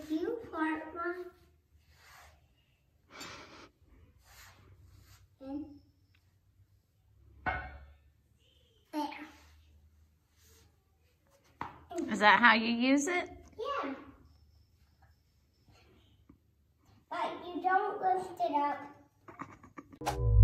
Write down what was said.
If you part one in there. Is that how you use it? Yeah. But you don't lift it up.